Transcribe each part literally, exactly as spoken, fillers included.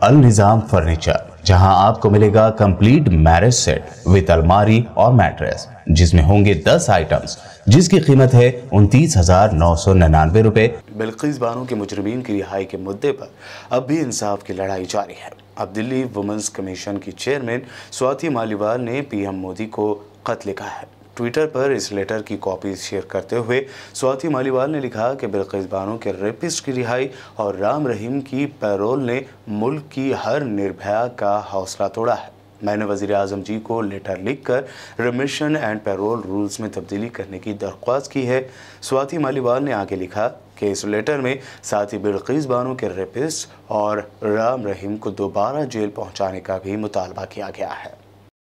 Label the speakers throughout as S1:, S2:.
S1: अल Nizam furniture, जहां आपको मिलेगा कंप्लीट मैरिज सेट विद अलमारी और मैट्रेस, जिसमें होंगे दस आइटम्स, जिसकी कीमत है उनतीस हजार नौ सौ निन्यानवे रुपए। बिल्किस बानो के मुजरिमीन की रिहाई के मुद्दे पर अब भी इंसाफ की लड़ाई जारी है। अब दिल्ली वुमेन्स कमीशन की चेयरमैन स्वाति मालीवाल ने पीएम मोदी को खत लिखा है। ट्विटर पर इस लेटर की कॉपी शेयर करते हुए स्वाति मालीवाल ने लिखा कि बिल्किस बानो के रेपिस्ट की रिहाई और राम रहीम की पैरोल ने मुल्क की हर निर्भया का हौसला तोड़ा है। मैंने वज़ीर आज़म जी को लेटर लिखकर रिमिशन एंड पैरोल रूल्स में तब्दीली करने की दरख्वास्त की है। स्वाति मालीवाल ने आगे लिखा कि इस लेटर में साथ ही बिल्किस बानो के रेपिस्ट और राम रहीम को दोबारा जेल पहुंचाने का भी मुतालबा किया गया है।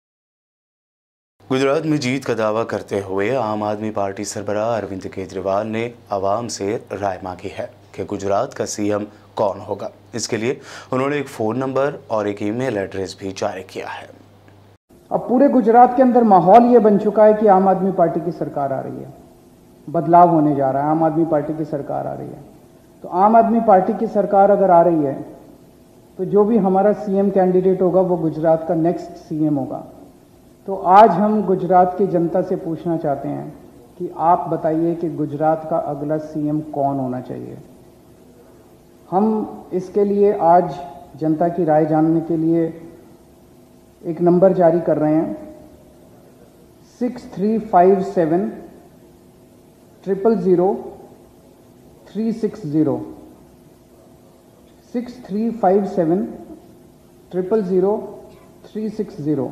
S1: गुजरात में जीत का दावा करते हुए आम आदमी पार्टी सरबराह अरविंद केजरीवाल ने आवाम से राय मांगी है कि गुजरात का सीएम कौन होगा। इसके लिए उन्होंने एक फ़ोन नंबर और एक ईमेल एड्रेस भी जारी किया है।
S2: अब पूरे गुजरात के अंदर माहौल ये बन चुका है कि आम आदमी पार्टी की सरकार आ रही है, बदलाव होने जा रहा है, आम आदमी पार्टी की सरकार आ रही है। तो आम आदमी पार्टी की सरकार अगर आ रही है तो जो भी हमारा सीएम कैंडिडेट होगा वो गुजरात का नेक्स्ट सीएम होगा। तो आज हम गुजरात की जनता से पूछना चाहते हैं कि आप बताइए कि गुजरात का अगला सीएम कौन होना चाहिए। हम इसके लिए आज जनता की राय जानने के लिए एक नंबर जारी कर रहे हैं, six three five seven triple zero three six zero six three five seven triple zero three six zero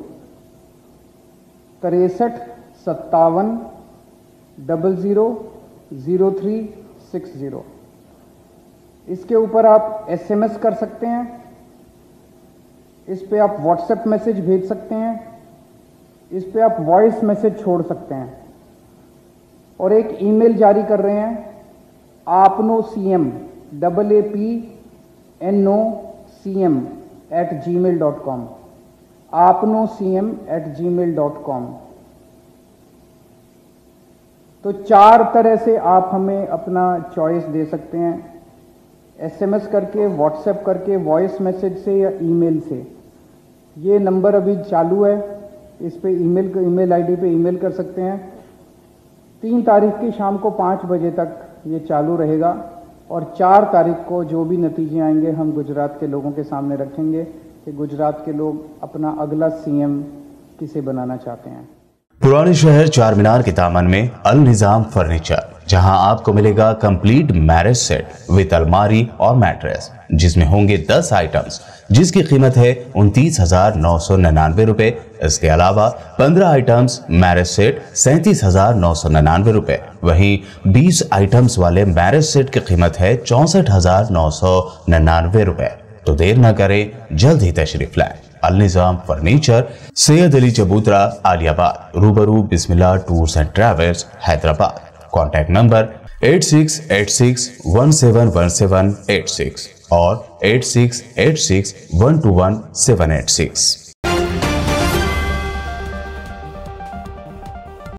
S2: तिरसठ सत्तावन double zero zero three six zero. इसके ऊपर आप एसएमएस कर सकते हैं, इस पे आप व्हाट्सएप मैसेज भेज सकते हैं, इस पे आप वॉइस मैसेज छोड़ सकते हैं और एक ईमेल जारी कर रहे हैं, आपनो C M double A P N O C M at gmail dot com आपनो C M at gmail dot com. तो चार तरह से आप हमें अपना चॉइस दे सकते हैं, एसएमएस करके, व्हाट्सएप करके, वॉइस मैसेज से या ईमेल से। ये नंबर अभी चालू है, इस पे ईमेल ईमेल आईडी पे ईमेल कर सकते हैं। तीन तारीख की शाम को पाँच बजे तक ये चालू रहेगा और चार तारीख को जो भी नतीजे आएंगे हम गुजरात के लोगों के सामने रखेंगे कि गुजरात के लोग अपना अगला सीएम किसे बनाना चाहते हैं।
S1: पुराने शहर चार मीनार के दामन में अल निजाम फर्नीचर, जहां आपको मिलेगा कंप्लीट मैरिज सेट विद अलमारी और मैट्रेस, जिसमें होंगे दस आइटम्स, जिसकी कीमत है उनतीस हजार नौ सौ निन्यानवे रुपए। इसके अलावा पंद्रह आइटम्स मैरिज सेट सैंतीस हजार नौ सौ निन्यानवे रुपए। वहीं बीस आइटम्स वाले मैरिज सेट की कीमत है चौसठ हजार नौ सौ निन्यानवे रुपए। तो देर न करें, जल्द ही तशरीफ लाएं। अल निजाम फर्नीचर, सैयद अली चबूतरा, आलियाबाद, रूबरू Bismillah tours and travels, Hyderabad. Contact number eight six eight six one seven one seven eight six और eight six eight six one two one seven eight six.